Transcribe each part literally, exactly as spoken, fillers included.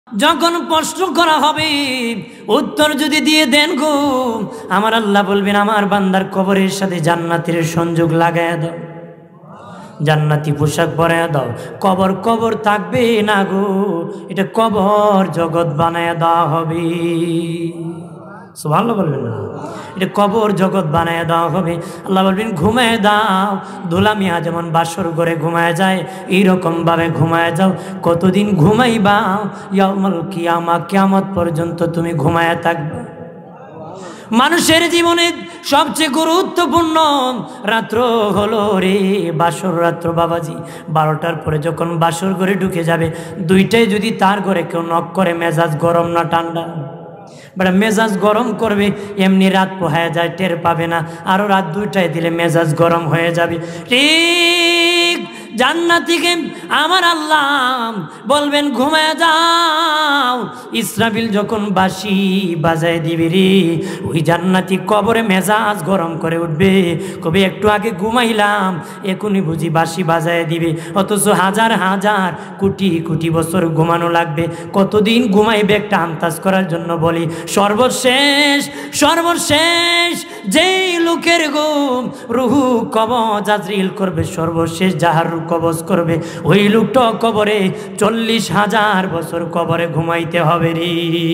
যখন প্রশ্ন করা হবে উত্তর যদি দিয়ে দেন গো, আমার আল্লাহ বলবেন আমার বান্দার কবরের সাথে জান্নাতের সংযোগ লাগায়া দাও, জান্নাতি পোশাক পরায়া দাও। কবর কবর থাকবে না গো, এটা কবর জগৎ বানায়া দেওয়া হবে। সুবহানাল্লাহ বলবেন না? এটা কবর জগৎ বানায় দেওয়া হবে। আল্লাহ বলবেন ঘুমায় দাও। দুলামিয়া যেমন বাসর ঘরে ঘুমায় যায়, এইরকম ভাবে ঘুমায় যাও। কতদিন ঘুমাইবা? ইয়াউমুল কিয়ামা, কিয়ামত পর্যন্ত তুমি ঘুমায় থাকবে। মানুষের জীবনে সবচেয়ে গুরুত্বপূর্ণ রাত্র হলো রে বাসর রাত্র। বাবাজি বারোটার পরে যখন বাসর ঘরে ঢুকে যাবে, দুইটাই যদি তার ঘরে কেউ নক করে, মেজাজ গরম না ঠান্ডা? বেটা মেজাজ গরম করবে, এমনি রাত পোহায় যায় টের পাবে না, আরো রাত দুইটায় দিলে মেজাজ গরম হয়ে যাবে। ঠিক জান্নাতীকে আমার আল্লাহ বলবেন ঘুমায় যাও। ইসরাফিল যখন বাঁশি বাজায় দিবে রে, ওই জান্নাতি কবরে মেজাজ গরম করে উঠবে, কবে একটু আগে ঘুমাইলাম, এখনই বুঝি বাঁশি বাজায় দিবে। অথচ হাজার হাজার কোটি কোটি বছর ঘুমানো লাগবে। কতদিন ঘুমাইবে একটা আন্দাজ করার জন্য বলি, সর্বশেষ সর্বশেষ যেই লোকের ঘুম রুহু কবজ আজরিল করবে, সর্বশেষ যাহার কবজ করবে, ওই লোকটা কবরে চল্লিশ হাজার বছর কবরে ঘুমাইতে হবে রে।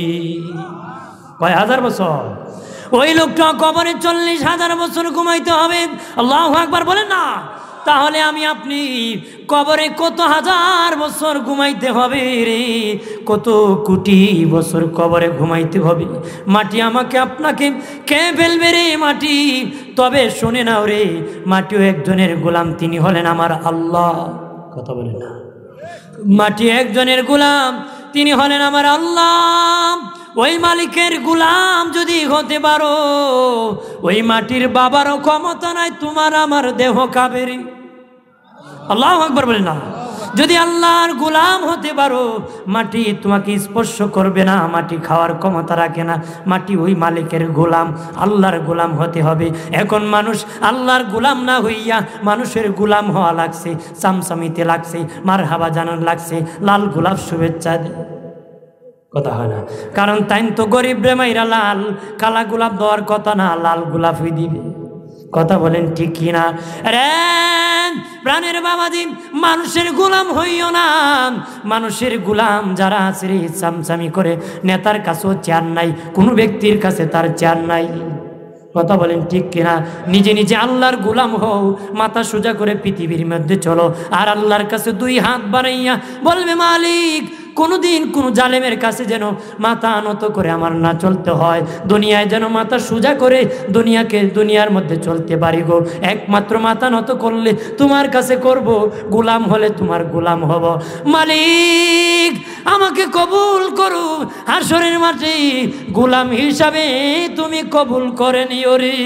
কয় হাজার বছর? ওই লোকটা কবরে চল্লিশ হাজার বছর ঘুমাইতে হবে। আল্লাহু আকবার বলেন না? তাহলে আমি আপনি কবরে কত হাজার বছর ঘুমাইতে হবে রে, কত কোটি বছর কবরে ঘুমাইতে হবে। মাটি আমাকে আপনাকে কে ফেলবে রে মাটি? তবে শুনে নাও রে, মাটিও একজনের গোলাম, তিনি হলেন আমার আল্লাহ। কথা বলে না? মাটি একজনের গোলাম, তিনি হলেন আমার আল্লাহ। ওই মালিকের গোলাম যদি হতে পারো, ওই মাটির বাবারও ক্ষমতা নাই তোমার আমার দেহ কাবেরি। আল্লাহু আকবার বলে না? যদি আল্লাহর গোলাম হতে পারো, মাটি তোমাকে স্পর্শ করবে না, মাটি খাওয়ার ক্ষমতা রাখে না। মাটি ওই মালিকের গোলাম, আল্লাহর গোলাম হতে হবে। এখন মানুষ আল্লাহর গোলাম না হইয়া মানুষের গোলাম হওয়া লাগছে, চামচামিতে লাগছে, মারহাবা জানান লাগছে, লাল গোলাপ শুভেচ্ছা দেয়। কথা হয় না? কারণ তাই তো গরিব রে মাইরা লাল কালা গোলাপ দেওয়ার কথা না, লাল গোলাপই দিবে। কথা বলেন ঠিক কিনা রে প্রাণের বাবাজি? মানুষের গোলাম হইও না। মানুষের গোলাম যারা আছে রে, চামচামি করে, নেতার কাছেও চেয়ার নাই, কোনো ব্যক্তির কাছে তার চেয়ার নাই। কথা বলেন ঠিক কিনা? নিজে নিজে আল্লাহর গোলাম হও, মাথা সোজা করে পৃথিবীর মধ্যে চলো, আর আল্লাহর কাছে দুই হাত বাড়াইয়া বলবে মালিক, কোনোদিন কোনো জালেমের কাছে যেন মাথা নত করে আমার না চলতে হয়, দুনিয়ায় যেন মাথা সোজা করে দুনিয়াকে দুনিয়ার মধ্যে চলতে পারি গো। একমাত্র মাথা নত করলে তোমার কাছে করব, গোলাম হলে তোমার গোলাম হব। মালিক আমাকে কবুল করো, হাসরের মাঠে গোলাম হিসাবে তুমি কবুল করে নিও রে।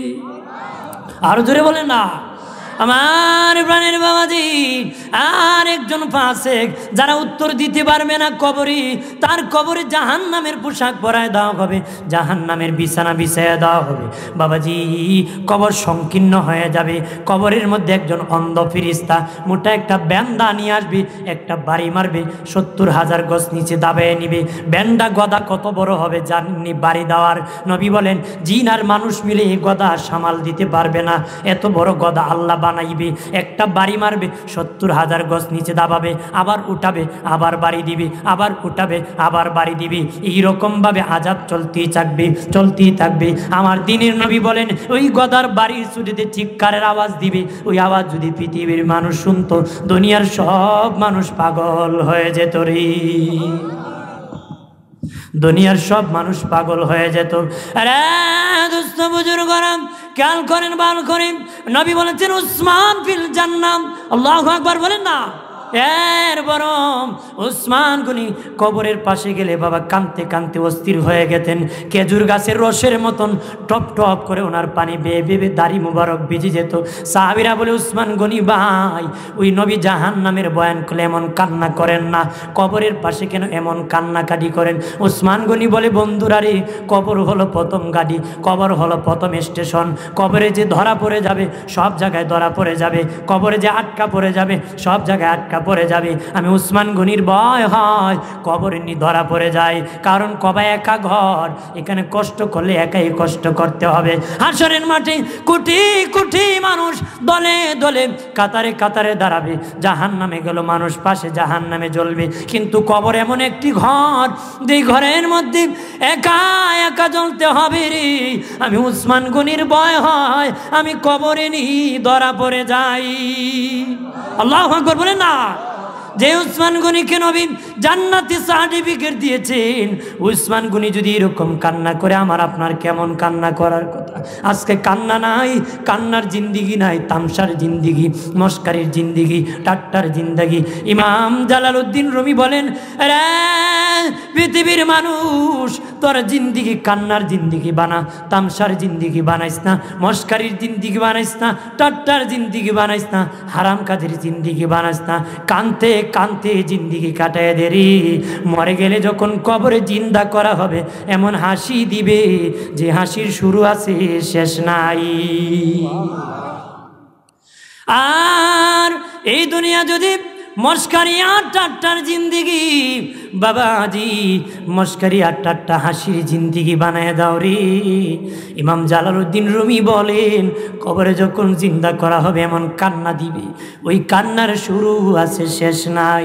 আরো জোরে বলে না? আমার প্রাণের বাবাজি, আর একজন ফাসেক যারা উত্তর দিতে পারবে না কবরে, তার কবরে জাহান নামের পোশাক পরায় দেওয়া হবে, জাহান নামের বিছানা বিছাইয়া দেওয়া হবে। বাবাজি কবর সংকীর্ণ হয়ে যাবে। কবরের মধ্যে একজন অন্ধ ফিরিস্তা মোটা একটা ব্যান্ডা নিয়ে আসবে, একটা বাড়ি মারবে, সত্তর হাজার গজ নিচে দাবায় নিবে। ব্যান্ডা গদা কত বড় হবে জানেননি? বাড়ি দেওয়ার নবী বলেন জিন আর মানুষ মিলে এই গদা সামাল দিতে পারবে না, এত বড় গদা আল্লাহ বানাইবে। একটা বাড়ি মারবে, সত্তর হাজার গজ নিচে দাবাবে, আবার উঠাবে, আবার বাড়ি দিবে, আবার উঠাবে, আবার বাড়ি দিবে। এইরকম ভাবে আযাব চলতেই থাকবে, চলতেই থাকবে। আমার দ্বীনের নবী বলেন ওই গদার বাড়ির চুটিতে চিৎকারের আওয়াজ দিবে, ওই আওয়াজ যদি পৃথিবীর মানুষ শুনতো, দুনিয়ার সব মানুষ পাগল হয়ে যেত রে। দুনিয়ার সব মানুষ পাগল হয়ে যেত। আরে দোস্ত বুজুর্গরা খেয়াল করেন, ভালো করেন, নবী বলেছেন উসমান ফিল জান্নাহ। আল্লাহু আকবার বলেন না? এর বরং উসমান গনি কবরের পাশে গেলে বাবা কাঁদতে কাঁদতে অস্থির হয়ে গেতেন। খেজুর গাছের রসের মতন টপ টপ করে ওনার পানি বেয়ে বেয়ে দাড়ি মুবারক ভিজে যেত। সাহাবীরা বলে উসমান গনি ভাই, ওই নবী জাহান নামের বয়ান করলে এমন কান্না করেন না, কবরের পাশে কেন এমন কান্নাকাটি করেন? উসমান গনি বলে বন্ধুরা রে, কবর হলো প্রথম গাড়ি, কবর হলো প্রথম স্টেশন। কবরে যে ধরা পড়ে যাবে সব জায়গায় ধরা পড়ে যাবে, কবরে যে আটকা পড়ে যাবে সব জায়গায় আটকা পড়ে যাবে। আমি উসমান গনির ভয় হয় কবরে নি ধরা পড়ে যায়, কারণ কবা একা ঘর, এখানে কষ্ট করলে একাই কষ্ট করতে হবে। হাসরের মাঠে কোটি কোটি মানুষ দলে দলে কাতারে কাতারে দাঁড়াবে, জাহান নামে গেল মানুষ পাশে জাহান নামে জ্বলবে, কিন্তু কবর এমন একটি ঘর যে ঘরের মধ্যে একা একা জ্বলতে হবে রে। আমি উসমান গনির ভয় হয় আমি কবরে নি ধরা পড়ে যাই। আল্লাহু আকবার বলে না। যে উসমান গনিকে নবী জান্নাতি সার্টিফিকেট দিয়েছেন, উসমান গনি যদি এরকম কান্না করে আমার আপনার কেমন কান্না করার কথা। আজকে কান্না নাই, কান্নার জিন্দিগি নাই, তামসার জিন্দিগি, মস্কারির জিন্দিগি, টাট্টার জিন্দিগি। ইমাম জালালউদ্দিন রুমি বলেন, রে পৃথিবীর মানুষ তোর জিন্দিগি কান্নার জিন্দিগি বানা, তামসার জিন্দিগি বানাইস না, মস্কারির জিন্দিগি বানাইস না, টাট্টার জিন্দিগি বানাইস না, হারাম কাজের জিন্দিগি বানাইস না। কানতে কানতে জিন্দিগি কাটায় দেরি, মরে গেলে যখন কবরে জিন্দা করা হবে এমন হাসি দিবে যে হাসির শুরু আছে শেষ নাই। আর এই দুনিয়া যদি মস্কারি আর টাট্টার জিন্দিগি, বাবাজি মস্কারি আর টাট্টা হাসির জিন্দিগি বানায় দাও রে। ইমাম জালালউদ্দিন রুমি বলেন, কবরে যখন জিন্দা করা হবে এমন কান্না দিবে, ওই কান্নার শুরু আছে শেষ নাই।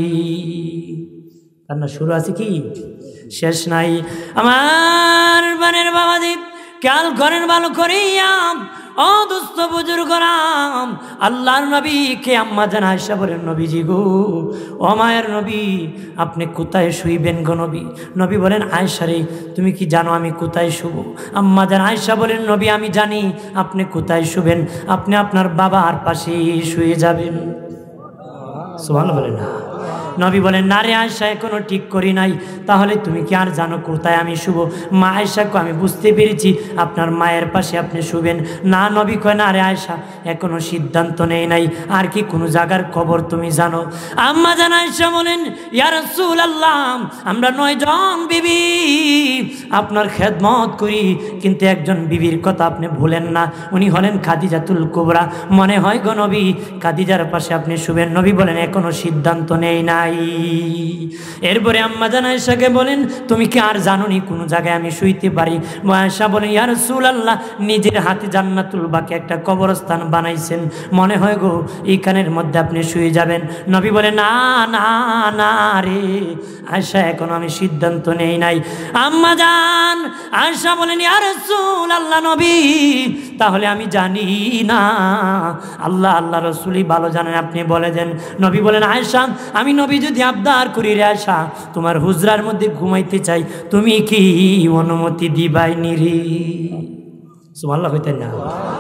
কান্না শুরু আছে কি শেষ নাই। আমার বানের বাবাজি খেয়াল করেন ভালো করিয়া, ও দোস্ত বুজুর্গরাম, আল্লাহর নবী কে আম্মা জান আয়েশা বলেন, নবীজি গো, ও মায়ের নবী আপনি কোথায় শুইবেন গো নবী? নবী বলেন, আয়েশা রে তুমি কি জানো আমি কোথায় শুব? আম্মা জান আয়েশা বলেন, নবী আমি জানি আপনি কোথায় শুবেন, আপনি আপনার বাবার পাশে শুয়ে যাবেন। সুবহানাল্লাহ বলেন না। নবী বলেন, না রে আয়েশা এখনো ঠিক করি নাই। তাহলে তুমি কি আর জানো কোথায় আমি শুব? মা আয়েশাকে আমি বুঝতে পেরেছি আপনার মায়ের পাশে আপনি শুবেন। না নবী কয়, না রে আয়েশা এখনো সিদ্ধান্ত নেই নাই, আর কি কোনো জায়গার খবর তুমি জানো? আম্মা জান আয়েশা বলেন, ইয়া রাসূলুল্লাহ আমরা নয় জন বিবি আপনার খেদমত করি, কিন্তু একজন বিবির কথা আপনি ভুলেন না, উনি হলেন খাদিজাতুল কুবরা। মনে হয় গো নবী খাদিজার পাশে আপনি শুবেন। নবী বলেন, এখনো সিদ্ধান্ত নেই নাই। এরপরে আম্মা জান আয়েশাকে বলেন, তুমি কি আর জানোনি কোন জায়গায় আমি শুইতে পারি? আয়েশা বলেন, ইয়া রাসূলুল্লাহ নিজের হাতে জান্নাতুল বাকি একটা কবরস্থান বানাইছেন, মনে হয় গো এইখানের মধ্যে আপনি শুয়ে যাবেন। নবী বলেন, না না না রে আয়েশা এখনো আমি সিদ্ধান্ত নেই নাই। আম্মা জান আয়েশা বলেন, ইয়া রাসূলুল্লাহ নবী তাহলে আমি জানি না, আল্লাহ আল্লাহ রাসূলই ভালো জানেন, আপনি বলে দেন। নবী বলেন, আয়েশা আমি নবী যদি আবদার করি রে আয়েশা তোমার হুজরার মধ্যে ঘুমাইতে চাই, তুমি কি অনুমতি দিবাই নিরি? সুবহানাল্লাহ কইতেন না।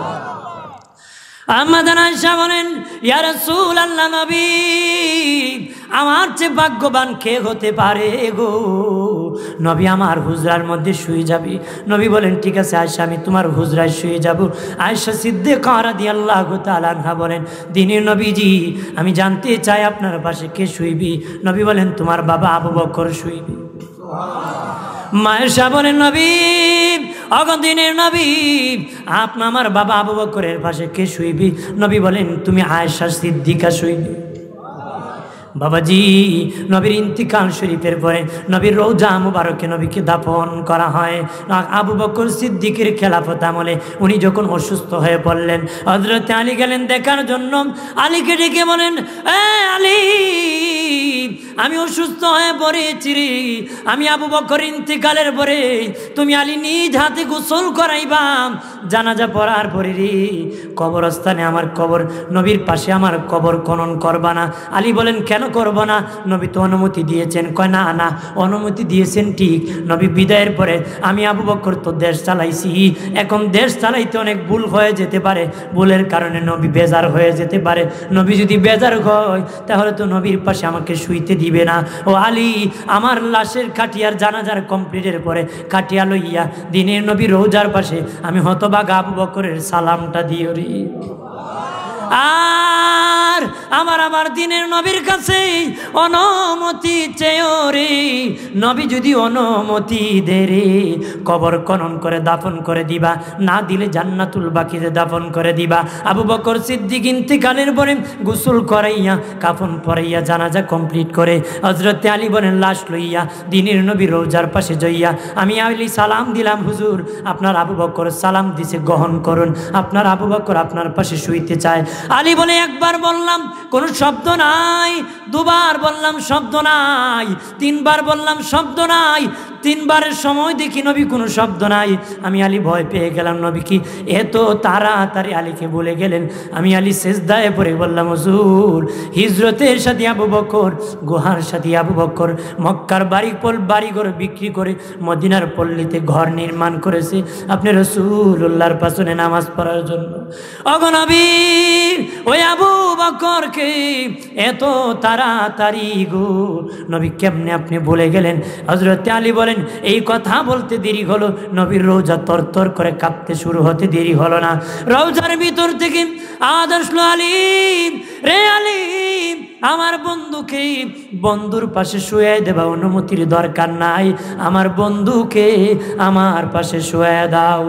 আম্মা জান আয়েশা বলেন, ইয়া রাসূলুল্লাহ নবী আমার চেয়ে ভাগ্যবান কে হতে পারে গো? নবী আমার হুজরার মধ্যে শুয়ে যাবে। নবী বলেন, ঠিক আছে আয়েশা আমি তোমার হুজরায় শুয়ে যাব। আয়েশা সিদ্দিকা রাদিয়াল্লাহু তাআলা আনহা বলেন, দিনের নবীজি আমি জানতে চাই আপনার পাশে কে শুইবি? নবী বলেন, তোমার বাবা আবু বকর শুইবে। আয়েশা বলেন, নবী অগদিনের নবী আপনি আমার বাবা আবু বকরের পাশে কে শুইবি? নবী বলেন, তুমি আয়েশা সিদ্দিকা শুইবে। বাবাজি নবীর ইন্তিকাল শরীফের পরে নবীর রওজা মুবারকে নবীকে দাফন করা হয়। আবু বকর সিদ্দিকের খেলাফত আমলে উনি যখন অসুস্থ হয়ে পড়লেন, হযরত আলী গেলেন দেখার জন্য। আলীকে ডেকে বলেন, এ আলী আমি অসুস্থ হয়ে পড়েছি রে, আমি আবু বকর ইন্তিকালের পরে তুমি আলী নিজ হাতে গোসল করাইবা, জানাজা পড়ার পরে রে কবরস্থানে আমার কবর নবীর পাশে আমার কবর খনন করবা না। আলী বলেন, কেন করব না? নবী তো অনুমতি দিয়েছেন। কয় না না অনুমতি দিয়েছেন ঠিক, নবী বিদায়ের পরে আমি আবু বকর তো দেশ চালাইছি, এখন দেশ চালাইতে অনেক ভুল হয়ে যেতে পারে, ভুলের কারণে নবী বেজার হয়ে যেতে পারে। নবী যদি বেজার হয় তাহলে তো নবীর পাশে আমাকে শুইতে দিবে না। ও আলী আমার লাশের খাটিয়ার জানাজার কমপ্লিটের পরে খাটিয়া লইয়া দিনের নবী রওজার পাশে আমি হতবাগা আবু বকরের সালামটা দিও রে। আর আমার আমার আমার দিনের নবীর কাছে অনুমতি চেয়েও রে, নবী যদি অনুমতি দে রে কবর খনন করে দাফন করে দিবা, না দিলে জান্নাতুল বাকিতে দাফন করে দিবা। আবু বকর সিদ্দিক ইন্তিকালের পরে গোসল করাইয়া কাফন পরাইয়া জানাজা কমপ্লিট করে হযরত আলী বলেন লাশ লইয়া দিনের নবী রওজার পাশে যাইয়া আমি আলী সালাম দিলাম, হুজুর আপনার আবু বকর সালাম দিছে গ্রহণ করুন, আপনার আবু বকর আপনার পাশে শুইতে চায়। আলী বলে একবার বললাম কোনো শব্দ নাই, দুবার বললাম শব্দ নাই, তিনবার বললাম শব্দ নাই, তিনবারের সময় দেখি নবী কোনো শব্দ নাই। আমি আলী ভয় পেয়ে গেলাম, নবী কি এত তাড়াতাড়ি আলীকে বলে গেলেন। আমি আলী সেজদায় পড়ে বললাম হুজুর হিজরতের সাথে আবু বকর, গুহার সাথে আবু বকর মক্কার বাড়ি পল বাড়িঘর বিক্রি করে মদিনার পল্লীতে ঘর নির্মাণ করেছে আপনি রাসূলুল্লাহর পাশে নামাজ পড়ার জন্য। ওগো নবী ওই আবু বকরকে এত তাড়াতাড়ি গো নবী কেমনে আপনি বলে গেলেন? হযরত আলী বলেন এই কথা বলতে দেরি হলো, নবীর রওজা তরতর করে কাঁপতে শুরু হতে দেরি হলো না। রওজার ভিতর থেকে আওয়াজ আসলো আলী রে আলী আমার বন্ধুকে বন্ধুর পাশে শুয়ে দেবা, অনুমতির দরকার নাই, আমার বন্ধুকে আমার পাশে শুয়ে দাও।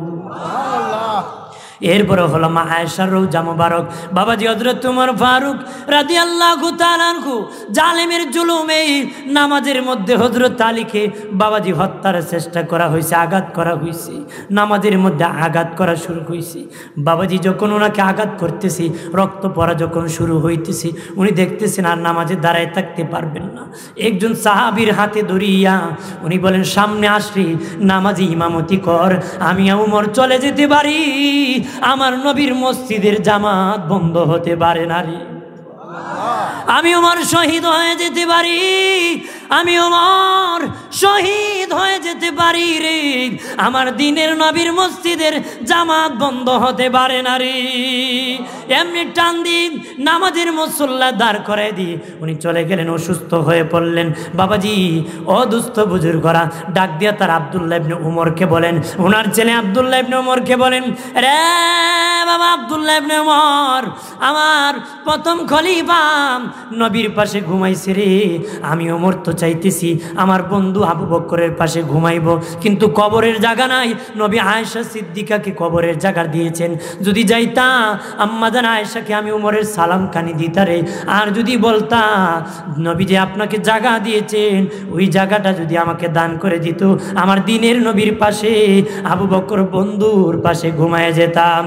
এরপরে হলো মা আয়েশার রওজা মুবারক। বাবাজি হযরত ওমর ফারুক রাদিয়াল্লাহু তাআলা আনহু জালেমের জুলুমে নামাজের মধ্যে হযরত আলীকে বাবাজি হত্যার চেষ্টা করা হয়েছে, আঘাত করা হয়েছে, নামাজের মধ্যে আঘাত করা শুরু হয়েছে। বাবাজি যখন ওনাকে আঘাত করতেছি, রক্ত পড়া যখন শুরু হইতেছে, উনি দেখতেছেন আর নামাজে দাঁড়ায় থাকতে পারবেন না। একজন সাহাবীর হাতে ধরিয়া উনি বলেন সামনে আসলে নামাজে ইমামতি কর, আমি ওমর চলে যেতে পারি, আমার নবীর মসজিদের জামাত বন্ধ হতে পারে না রে, আমি ওমর শহীদ হয়ে যেতে পারি, আমি ওমর শহীদ হয়ে যেতে পারি রে, আমার দিনের নবীর মসজিদের জামাত বন্ধ হতে পারে না রে। এমনি টান দিন নামাজের মুসল্লা দাঁড় করে দিয়ে উনি চলে গেলেন, অসুস্থ হয়ে পড়লেন। বাবাজি অদুস্থ বুজুর্গরা ডাক দিয়া তার আব্দুল্লাহ ইবনে উমরকে বলেন, ওনার ছেলে আব্দুল্লাহ ইবনে উমরকে বলেন, রে বাবা আব্দুল্লাহ ইবনে উমর আমার প্রথম খলিফা নবীর পাশে ঘুমাইছে রে, আমি ওমর তো চাইতেছি আমার বন্ধু আবু বকরের পাশে ঘুমাইব, কিন্তু কবরের জায়গা নাই। নবী আয়েশা সিদ্দিকাকে কবরের জায়গা দিয়েছেন, যদি যাইতা আম্মা জান আয়েশাকে আমি ওমরের সালাম কানি দিতারে, আর যদি বলতা নবী যে আপনাকে জায়গা দিয়েছেন ওই জায়গাটা যদি আমাকে দান করে দিত, আমার দিনের নবীর পাশে আবু বকর বন্ধুর পাশে ঘুমায় যেতাম।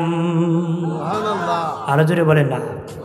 আরো জোরে বলেন না।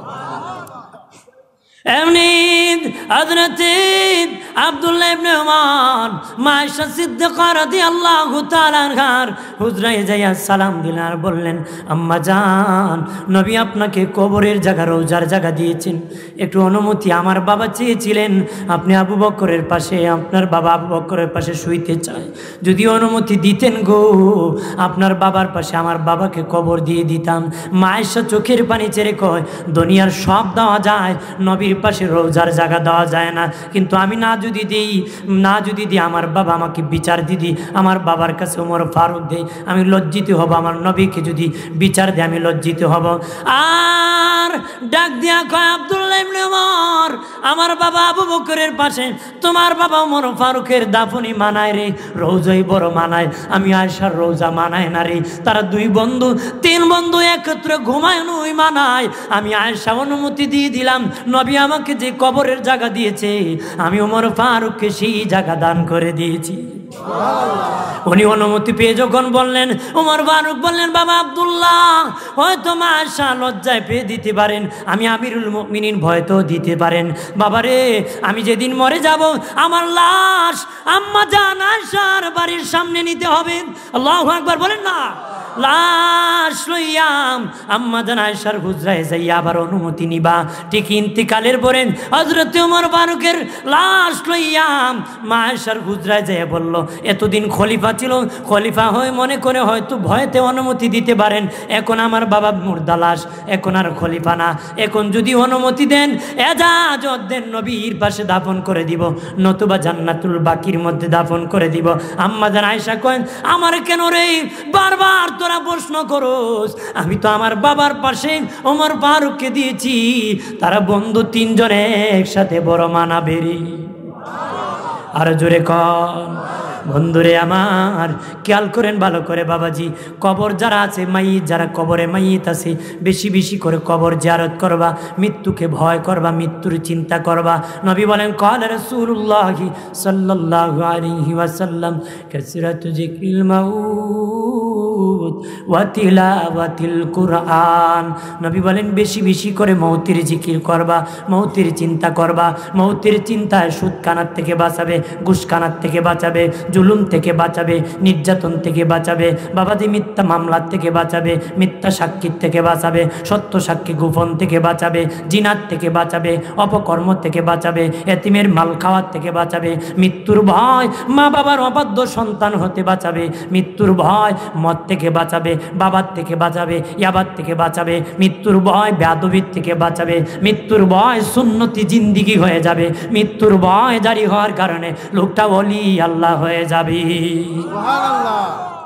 এমনি হযরত আব্দুল্লাহ ইবনে উমর মা আয়েশা সিদ্দিকা রাদিয়াল্লাহু তাআলা আনহার হুজরায় যাইয়া সালাম দিলেন আর বললেন, আম্মা জান নবী আপনাকে কবরের জায়গা রওজার জায়গা দিয়েছেন, একটু অনুমতি আমার বাবা চেয়েছিলেন আপনি আবু বকরের পাশে, আপনার বাবা আবু বকরের পাশে শুইতে চায়, যদি অনুমতি দিতেন গো আপনার বাবার পাশে আমার বাবাকে কবর দিয়ে দিতাম। মা আয়েশা চোখের পানি ছেড়ে কয়, দুনিয়ার সব দেওয়া যায়, নবীর পাশে রওজার জায়গা দেওয়া যায় না, কিন্তু আমি না যদি দিই না যদি দিই আমার বাবা আমাকে বিচার দিদি, আমার বাবার কাছে ওমর ফারুক দেই, আমি লজ্জিত হব, আমার নবীকে যদি বিচার দেয় আমি লজ্জিত হব। আর ডাক দিয়া কয়, আব্দুল্লাহ ইবনে উমর আমার বাবা আবু বকরের পাশে তোমার বাবা ওমর ফারুকের দাফনি মানায় রে, রওজাই বড় মানায়, আমি আয়েশার রওজা মানায় না রে, তারা দুই বন্ধু তিন বন্ধু একত্রে ঘুমায় নই মানায়, আমি আয়েশা অনুমতি দিয়ে দিলাম, নবী আমাকে যে কবরের জায়গা দিয়েছে আমি ওমর ফারুককে সেই জায়গা দান করে দিয়েছি। উনি অনুমতি পেয়ে যখন বললেন, ওমর ফারুক বললেন, বাবা আব্দুল্লাহ হয়তো মা আয়েশা লজ্জায় পেয়ে দিতে পারেন, আমি আমিরুল মুমিনিন ভয়তো দিতে পারেন, বাবারে আমি যেদিন মরে যাব আমার লাশ আম্মা জান আয়েশার বাড়ির সামনে নিতে হবে। আল্লাহু আকবার বলেন না। লাশ লইয়াম আম্মা জান আয়েশার হুজরায় যাইয়া আবার অনুমতি নিবা, ঠিক ইন্তিকালের পরে হযরত ওমর ফারুকের লাশ লইয়াম মা আয়েশার হুজরায় যাইয়া বলল, এতদিন খলিফা ছিল, খলিফা হয়ে মনে করে হয়তো ভয়তে অনুমতি দিতে পারেন, এখন আমার বাবা মুর্দা লাশ, এখন আর খলিফা না, এখন যদি অনুমতি দেন এজাজত দেন নবীর পাশে দাফন করে দিব, নতুবা জান্নাতুল বাকির মধ্যে দাফন করে দিব। আম্মা জান আয়েশা কয়েন, আমার কেন রে বারবার তো তোরা প্রশ্ন করোস, আমি তো আমার বাবার পাশে ওমর ফারুককে দিয়েছি, তারা বন্ধু তিনজনে একসাথে বড় মানাবেরি। আর জোরে কর বন্ধুরে আমার, খেয়াল করেন ভালো করে বাবাজি, কবর যারা আছে মাইয়িত, যারা কবরে মাইয়িত আছে, বেশি বেশি করে কবর জিয়ারত করবা, মৃত্যুকে ভয় করবা, মৃত্যুর চিন্তা করবা। নবী বলেন ক্বালা রাসূলুল্লাহি সাল্লাল্লাহু আলাইহি ওয়াসাল্লাম কাসরাতু যিকরিল মাউত ওয়া তিলাওয়াতিল কুরআন। নবী বলেন বেশি বেশি করে মৌতের জিকির করবা, মৌতের চিন্তা করবা। মৌতের চিন্তায় সুদ কানার থেকে বাঁচাবে, ঘুষ কানার থেকে বাঁচাবে, জুলুম থেকে বাঁচাবে, নির্যাতন থেকে বাঁচাবে, বাবাজি মিথ্যা মামলার থেকে বাঁচাবে, মিথ্যা সাক্ষীর থেকে বাঁচাবে, সত্য সাক্ষী গোপন থেকে বাঁচাবে, জিনাত থেকে বাঁচাবে, অপকর্ম থেকে বাঁচাবে, এতিমের মাল খাওয়ার থেকে বাঁচাবে, মৃত্যুর ভয় মা বাবার অবাধ্য সন্তান হতে বাঁচাবে, মৃত্যুর ভয় মদ থেকে বাঁচাবে, বাবার থেকে বাঁচাবে, ইয়াবার থেকে বাঁচাবে, মৃত্যুর ভয় বেয়াদবির থেকে বাঁচাবে, মৃত্যুর ভয় সুন্নতি জিন্দিগি হয়ে যাবে, মৃত্যুর ভয় জারি হওয়ার কারণে লোকটা ওলি আল্লাহ হয়ে যাবে। সুবহানাল্লাহ।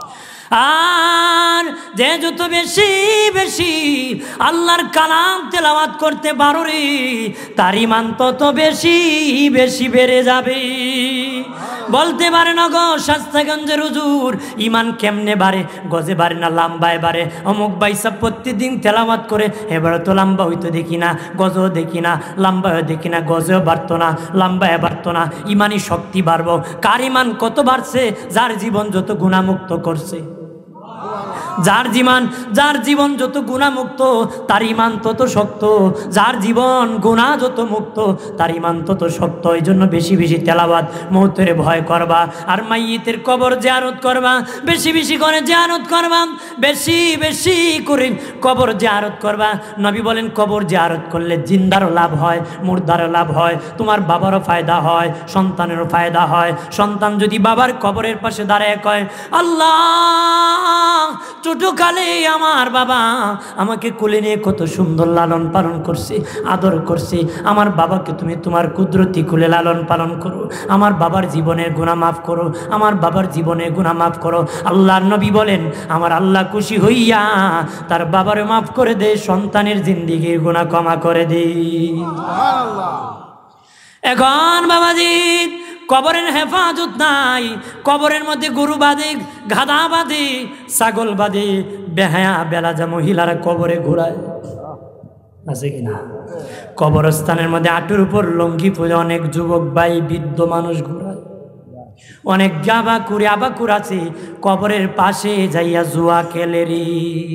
আর যে যত বেশি বেশি আল্লাহর কালাম তেলাওয়াত করতে পারো রে, তার ঈমান তত বেশি বেশি বেড়ে যাবে। বলতে পারে না গো শাস্তাগঞ্জের হুজুর ঈমান কেমনে বাড়ে? গজে বাড়ে না লম্বায় বাড়ে। অমুক ভাই সাহেব প্রতিদিন তেলাওয়াত করে, এবারে তো লম্বা হইতো দেখি না, গজও দেখি না, লম্বাও দেখি না, গজেও বাড়তো না, লম্বায় বাড়তো না। ঈমানি শক্তি বাড়বো। কার ঈমান কত বাড়ছে? যার জীবন যত গুণামুক্ত করছে, যার জীবন যার জীবন যত গুণামুক্ত তার ঈমান তত শক্ত, যার জীবন গুনাহ যত মুক্ত তার ঈমান তত শক্ত। এই জন্য বেশি বেশি তেলাওয়াত, মৌতের ভয় করবা, আর মাইয়িতের কবর জিয়ারত করবা, বেশি বেশি করে জিয়ারত করবা, বেশি বেশি করে কবর জিয়ারত করবা। নবী বলেন কবর জিয়ারত করলে জিন্দারও লাভ হয়, মুর্দারও লাভ হয়, তোমার বাবারও ফায়দা হয়, সন্তানেরও ফায়দা হয়। সন্তান যদি বাবার কবরের পাশে দাঁড়ায় কয়, আল্লাহ ছোটকালে আমার বাবা আমাকে কোলে নিয়ে কত সুন্দর লালন পালন করছে, আদর করছে, আমার বাবাকে তুমি তোমার কুদরতি কোলে লালন পালন করো, আমার বাবার জীবনের গুনাহ মাফ করো, আমার বাবার জীবনের গুনাহ মাফ করো। আল্লাহর নবী বলেন আমার আল্লাহ খুশি হইয়া তার বাবারে মাফ করে দে, সন্তানের জিন্দেগির গুনাহ ক্ষমা করে দে। সুবহানাল্লাহ। এখন বাবাজি কবরের হেফাজত নাই, কবরের মধ্যে গরু বাঁধে, গাধা বাঁধে, ছাগল বাঁধে, বেহায়া বেলাজা মহিলারা কবরে ঘোরায়, আছে কিনা? কবরস্থানের মধ্যে আটুর উপর লঙ্গি পরে অনেক যুবক ভাই বৃদ্ধ মানুষ ঘোরায়, অনেক গাবাকুর আবাকুর আছে কবরের পাশে যাইয়া জুয়া খেলেরি,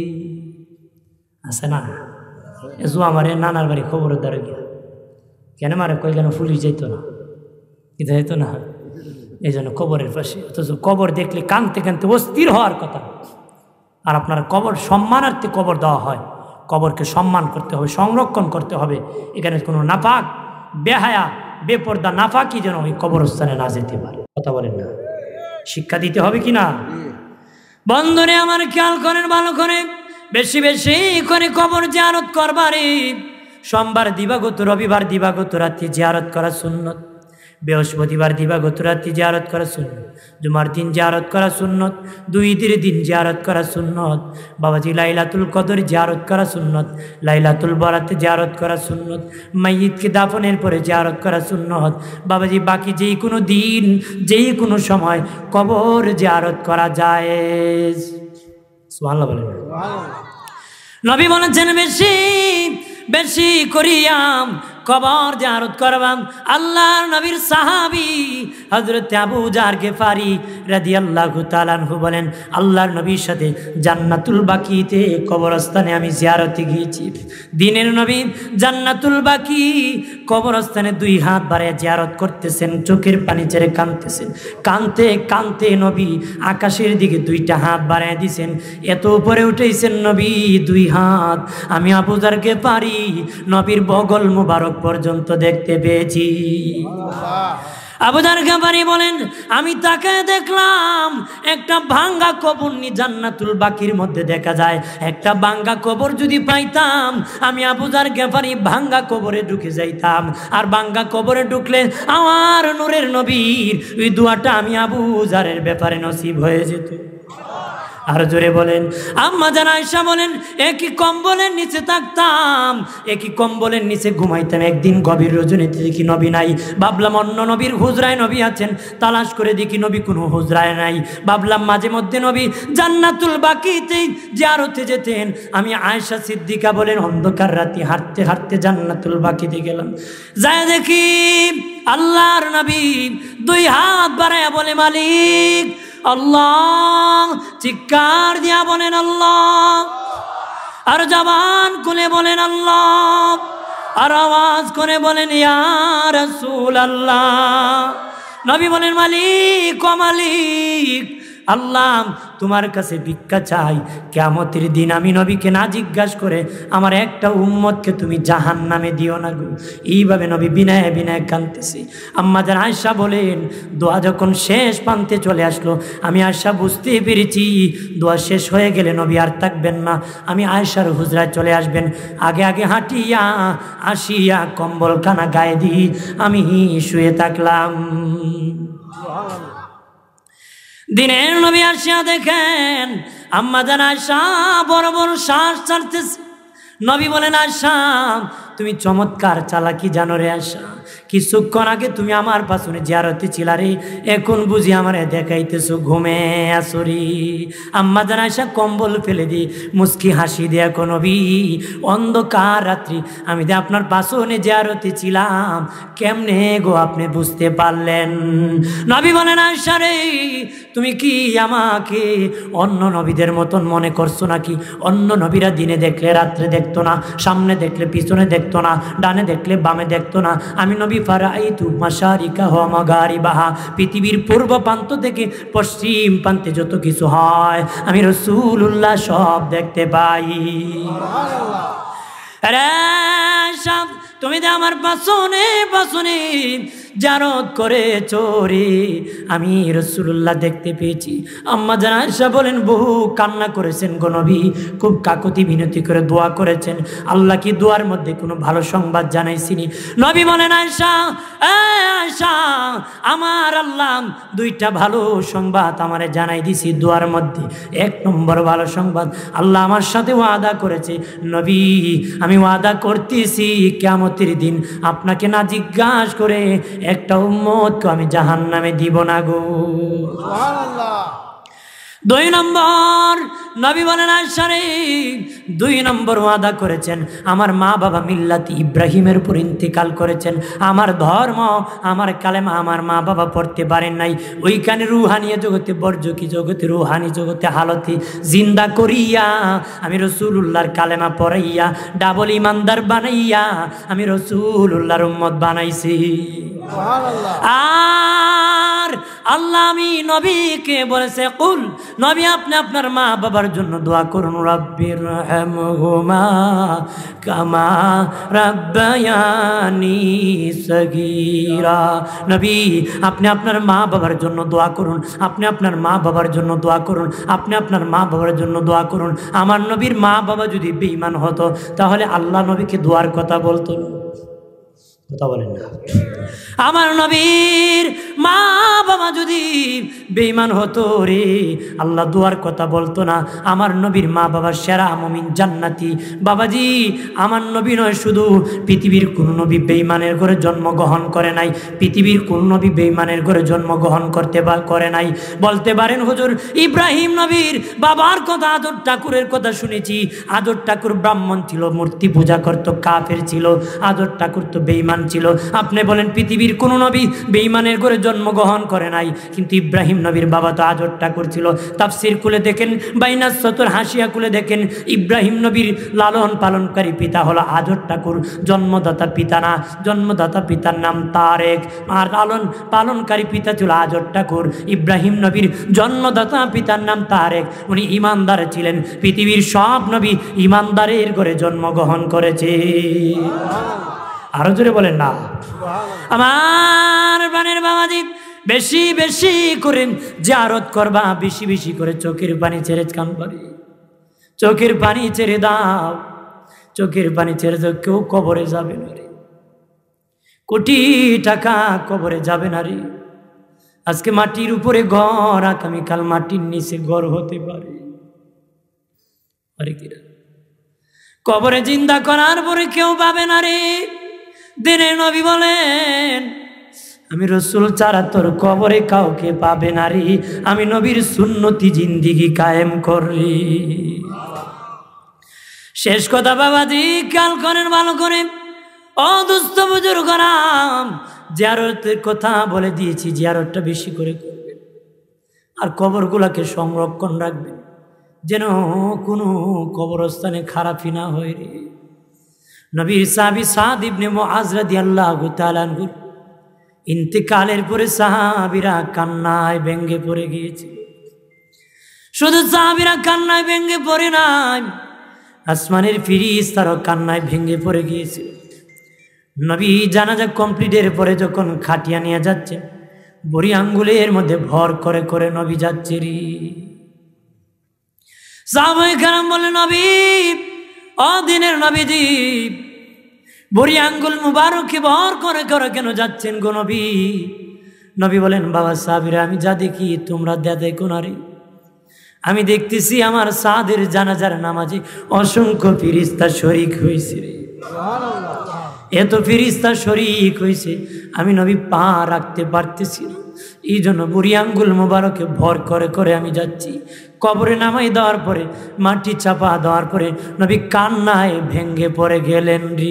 আছে না? জুয়া মারে নানার বাড়ি খবরের দ্বারা গিয়া, কেন মারে কই কেন পুলিশ যাইতো না, এটা হইতো না, এই জন্য কবরের পাশে। অথচ কবর দেখলে কানতে কানতে অস্থির হওয়ার কথা। আর আপনার কবর সম্মানার্থে কবর দেওয়া হয়, কবরকে সম্মান করতে হবে, সংরক্ষণ করতে হবে। এখানে কোনো নাপাক বেহায়া বেপর্দা নাফাকি যেন ওই কবরস্থানে না যেতে পারে। কথা বলেন না? শিক্ষা দিতে হবে কি না? বন্ধুরে আমার খেয়াল করেন ভালো করে, বেশি বেশি করে কবর জিয়ারত করবারে। সোমবার দিবাগত, রবিবার দিবাগত রাত্রি জিয়ারত করা সুন্নত, বৃহস্পতিবার দিবাগত রাত্রি জিয়ারত করা সুন্নত, জুমার দিন জিয়ারত করা সুন্নত, দুই ঈদের দিন জিয়ারত করা সুন্নত, বাবাজি লাইলাতুল কদর জিয়ারত করা সুন্নত, লাইলাতুল বরাতে জিয়ারত করা সুন্নত, মাইয়িতকে দাফনের পরে জিয়ারত করা সুন্নত। বাবাজি বাকি যেই কোনো দিন যেই কোনো সময় কবর জিয়ারত করা জায়েজ। সুবহানাল্লাহ বলেন। নবী বলেছেন বেশি বেশি করিয়াম কবর জিয়ারত করবাম। আল্লাহর নবীর সাহাবী হযরত আবু জার গিফারি রাদিয়াল্লাহু তাআলা আনহু বলেন, আল্লাহর নবীর সাথে জান্নাতুল বাকিতে কবরস্থানে আমি জিয়ারতে গিয়েছি। দিনের নবী জান্নাতুল বাকি কবরস্থানে দুই হাত বাড়িয়ে জিয়ারত করতেছেন, চোখের পানি ছেড়ে কাঁদতেছেন। কাঁদতে কাঁদতে নবী আকাশের দিকে দুইটা হাত বাড়িয়ে দিয়েছেন, এত উপরে উঠেছেন নবী দুই হাত আমি আবু জার গিফারি নবীর বগল মুবারক পর্যন্ত দেখতে পেয়েছি। আবু জার গিফারি বলেন, আমি তাকে দেখলাম একটা ভাঙ্গা কবর নি জান্নাতুল বাকির মধ্যে দেখা যায়। একটা ভাঙ্গা কবর যদি পাইতাম আমি আবু জার গিফারি ভাঙ্গা কবরে ঢুকে যাইতাম, আর ভাঙ্গা কবরে ঢুকলে আমার নূরের নবীর ওই দোয়াটা আমি আবু জারের ব্যাপারে নসিব হয়ে যেত। আর জোরে বলেন। আম্মা জান আয়েশা বলেন একই কম্বলের নিচে থাকতাম, একই কম্বলের নিচে ঘুমাইতাম। একদিন গভীর রজনীতে দেখি নবী নাই। ভাবলাম অন্য নবীর হুজরায় নবী আছেন, তালাশ করে দেখি নবী কোনো হুজরায় নাই। ভাবলাম মাঝে মধ্যে নবী জান্নাতুল বাকিতেই জিয়ারতে যেতেন। আমি আয়েশা সিদ্দিকা বলেন অন্ধকার রাতে হাঁটতে হাঁটতে জান্নাতুল বাকিতে গেলাম, যায় দেখি আল্লাহর নবী দুই হাত বাড়ায়া বলে মালিক আল্লাহ, চিৎকার দিয়া বলেন আল্লাহ, আর জবান খুলে বলেন আল্লাহ, আর আওয়াজ করে বলেন ইয়া রাসূলুল্লাহ। নবী বলেন মালিক ও মালিক, আল্লাহ তোমার কাছে ভিক্ষা চাই, কিয়ামতের দিন আমি নবীকে না জিজ্ঞাসা করে আমার একটা উম্মতকে তুমি জাহান্নামে দিও না গো। এইভাবে নবী বিনায় বিনায় কাঁদতেছে। আম্মা জান আয়েশা বলেন দোয়া যখন শেষ প্রান্তে চলে আসলো, আমি আয়েশা বুঝতে পেরেছি দোয়া শেষ হয়ে গেলে নবী আর থাকবেন না, আমি আয়েশার হুজরায় চলে আসবেন। আগে আগে হাঁটিয়া আসিয়া কম্বল কানা গায়ে দিই আমি শুয়ে থাকলাম। দিনের নবী আসিয়া দেখেন আম্মা জান আয়েশা বড় বড় শ্বাস ছাড়তেছে। নবী বলেন আয়েশা তুমি চমৎকার চালাকি জানো রে আয়েশা, কিছুক্ষণ আগে তুমি আমার পাশনে জিয়ারতে ছিলা রে, এখন বুঝি আমারে দেখাইতেছো ঘুমে আসরি। আম্মা জান আয়েশা কম্বল ফেলে দি মুস্কি হাসি দেয়া কো নবী অন্ধকার রাত্রি আমি যে আপনার পাশনে জিয়ারতে ছিলাম, কেমনে গো আপনি বুঝতে পারলেন? নবী বলেন আয়েশা রে তুমি কি আমাকে অন্য নবীদের মতন মনে করছো নাকি? অন্য নবীরা দিনে দেখলে রাত্রে দেখতো না, সামনে দেখলে পিছনে দেখতো না, ডানে দেখলে বামে দেখতো না। আমি নবী ফারাইতু মাশারিকা ওয়া মাগারিবাহা, পৃথিবীর পূর্ব প্রান্ত থেকে পশ্চিম প্রান্তে যত কিছু হয় আমি রাসূলুল্লাহ সব দেখতে পাই। সুবহানাল্লাহ। আরে সব তুমি তো আমার পাশনে পাশনে জারত করে চোরে আমি রাসূলুল্লাহ দেখতে পেয়েছি। আম্মা জান আয়েশা বলেন বহু কান্না করেছেন গো নবী, খুব কাকুতি বিনতি করে দোয়া করেছেন। আল্লাহ কি দোয়ার মধ্যে কোনো ভালো সংবাদ জানাইছিনি? নবী বলেন আয়েশা এ আয়েশা আমার আল্লাহ দুইটা ভালো সংবাদ আমারে জানাই দিছি দোয়ার মধ্যে। এক নম্বর ভালো সংবাদ, আল্লাহ আমার সাথে ওয়াদা করেছে নবী আমি ওয়াদা করতেছি কিয়ামতের দিন আপনাকে না জিজ্ঞাসা করে একটা উম্মতকে আমি জাহান্নামে দিব না গো। সুবহানাল্লাহ। দুই নম্বর নবী বলেন আয়েশা রে দুই নম্বর ওয়াদা করেছেন আমার মা বাবা মিল্লাত ইব্রাহিমের উপর ইন্তেকাল করেছেন, আমার ধর্ম আমার কালেমা আমার মা বাবা পড়তে পারেন নাই, ওইখানে রুহানিয়া জগতে বর্জকি জগতে রুহানি জগতে হালতে জিন্দা করিয়া আমি রাসূলুল্লাহর কালেমা পড়াইয়া ডাবল ইমানদার বানাইয়া আমি রাসূলুল্লাহর উম্মত বানাইছি। সুবহানাল্লাহ। আর আল্লাহ আমি নবীকে বলেছে কুল নবী আপনি আপনার মা বাবার জন্য দোয়া করুন, রাব্বির রহমহুমা কামা রাব্বায়ানি সগীরা। নবী আপনি আপনার মা বাবার জন্য দোয়া করুন, আপনি আপনার মা বাবার জন্য দোয়া করুন, আপনি আপনার মা বাবার জন্য দোয়া করুন। আমার নবীর মা বাবা যদি বেঈমান হতো তাহলে আল্লাহ নবীকে দোয়ার কথা বলতো না, কথা বলেন না। আমার নবীর মা বাবা যদি বেঈমান হতো রে আল্লাহ দুয়ার কথা বলতো না। আমার নবীর মা বাবা সেরা মুমিন জান্নাতি। বাবাজি আমার নবী নয় শুধু, পৃথিবীর কোন নবী বেঈমানের ঘরে জন্মগ্রহণ করে নাই, পৃথিবীর কোন নবী বেঈমানের ঘরে জন্মগ্রহণ করতে করে নাই। বলতে পারেন হুজুর ইব্রাহিম নবীর বাবার কথা আদর ঠাকুরের কথা শুনেছি, আদর ঠাকুর ব্রাহ্মণ ছিল, মূর্তি পূজা করত, কাফের ছিল, আদর ঠাকুর তো বেঈমান ছিল। আপনি বলেন পৃথিবীর কোন নবী বেঈমানের ঘরে জন্মগ্রহণ করে নাই, কিন্তু ইব্রাহিম নবীর বাবা তো আজর ঠাকুর ছিল। তাফসীর খুলে দেখেন, বাইনাস সতর হাসিয়া খুলে দেখেন, ইব্রাহিম নবীর লালন পালনকারী পিতা হলো আজর ঠাকুর, জন্মদাতা পিতা না, জন্মদাতা পিতার নাম তারেক, আর লালন পালনকারী পিতা ছিল আজর ঠাকুর। ইব্রাহিম নবীর জন্মদাতা পিতার নাম তারেক, উনি ইমানদার ছিলেন। পৃথিবীর সব নবী ইমানদারের ঘরে জন্মগ্রহণ করেছে। আরো জোরে বলেন না। আমার বানের বাবাজি বেশি বেশি করে জিয়ারত করবা, বেশি বেশি করে চোখের পানি ছেড়ে কান পারি, চোখের পানি ছেড়ে দাও, চোখের পানি ছেড়ে দাও। কেউ কবরে যাবে না রে, কোটি টাকা কবরে যাবে না রে। আজকে মাটির উপরে ঘর, আগামীকাল মাটির নিচে ঘর হতে পারে। আরে কিরা কবরে জিন্দা করার পরে কেউ পাবে না রে। দিনের নবী বলেন আমি রসুল ছাড়া তোর কবরে কাউকে পাবে না রে। আমি নবীর সুন্নতি জিন্দিগি কায়েম করি। শেষ কথা বাবাজি খেয়াল করেন ভালো করে, ও দুস্থ বুজুর্গরাম, জিয়ারতের কথা বলে দিয়েছি, জিয়ারতটা বেশি করে করবেন আর কবরগুলোকে সংরক্ষণ রাখবেন যেন কোনো কবরস্থানে খারাপই না হয় রে। নবীর সাহাবী সাদ ইবনে মুআজ রাদিয়াল্লাহু তাআলা আনহু ইন্তেকালের পরে সাহাবীরা কান্নায় ভেঙে পড়ে গিয়েছে। শুধু সাহাবীরা কান্নায় ভেঙে পড়ে নাই, আসমানের ফেরেশতারাও কান্নায় ভেঙে পড়ে গিয়েছে। নবী জানাজা কমপ্লিটের পরে যখন খাটিয়া নিয়ে যাচ্ছে, বড়ি আঙ্গুলের মধ্যে ভর করে করে নবী যাচ্ছে রে। সাহাবায়ে কেরাম বলে নবী, ও দিনের নবীজি, বড়ি আঙ্গুল মুবারকে ভর করে করে কেন যাচ্ছেন গো নবী? নবী বলেন বাবা সাহাবীরা, আমি যা দেখি তোমরা দে দেখো না রে। আমি দেখতেছি আমার সাদের জানাজার নামাজে অসংখ্য ফেরেশতা শরীক হয়েছে রে। এত ফেরেশতা শরীক হয়েছে আমি নবী পা রাখতে পারতেছি না, এই জন্য বুড়ি আঙ্গুল মোবারকে ভর করে করে আমি যাচ্ছি। কবরে নামাই দেওয়ার পরে, মাটি চাপা দেওয়ার পরে নবী কান্নায় ভেঙ্গে পড়ে গেলেন রে।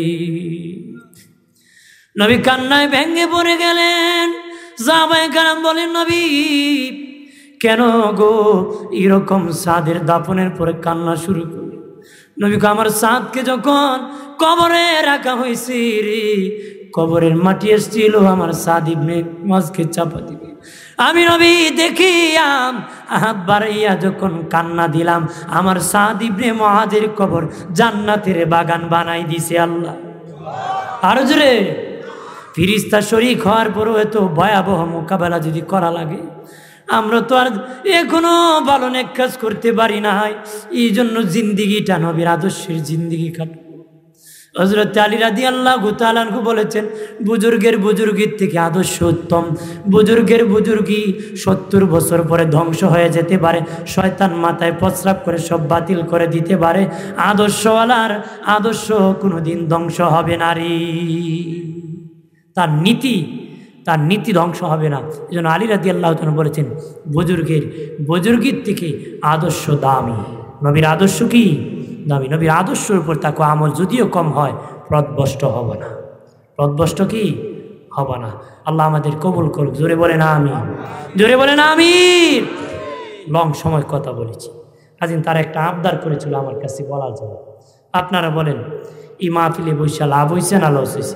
নবী কান্নায় ভেঙ্গে পড়ে গেলেন। সাহাবায়ে কেরাম বলেন নবী কেন গো এরকম সাদের দাফনের পরে কান্না শুরু করলেন? নবী কো আমার সাদকে যখন কবরে রাখা হয়েছে রে, কবরের মাটি এসেছিল আমার সাদ ইবনে মুআজকে চাপা দিবে, আমি নবী দেখিয়াম হাত বাড়াইয়া যখন কান্না দিলাম, আমার সাদ ইবনে মুআজের কবর জান্নাতের বাগান বানাই দিছে আল্লাহ। আর জোরে ফেরেশতা শরীক হওয়ার পরও এত ভয়াবহ মোকাবেলা যদি করা লাগে, আমরা তো আর এখনো ভালো নেক কাজ করতে পারি না। এই জন্য জিন্দিগিটা নবীর আদর্শের জিন্দিগি কাটব। হযরত আলী রাদিয়াল্লাহু তাআলা আনহু বলেছেন, বুজুর্গের বুজুর্গির থেকে আদর্শ উত্তম। বুজুর্গের বুজুর্গি সত্তর বছর পরে ধ্বংস হয়ে যেতে পারে, শয়তান মাথায় প্রস্রাব করে সব বাতিল করে দিতে পারে, আদর্শওয়ালার আদর্শ কোনোদিন ধ্বংস হবে না রে। তার নীতি তার নীতি ধ্বংস হবে না। এই জন্য আলী রাদিয়াল্লাহু তাআলা বলেছেন, বুজুর্গের বুজুর্গির থেকে আদর্শ দামি। নবীর আদর্শ কি দামি? নবীর আদর্শের উপর তাকে আমল যদিও কম হয়, পথভ্রষ্ট হব না। পথভ্রষ্ট কি হব না। আল্লাহ আমাদের কবুল করুক। জোরে বলেন আমিন, জোরে বলেন আমিন। লং সময় কথা বলেছি, কাজিন তারা একটা আবদার করেছিল আমার কাছে বলার জন্য। আপনারা বলেন এই মাহফিলে বৈশা লাভ হয়েছে না লস হয়েছে?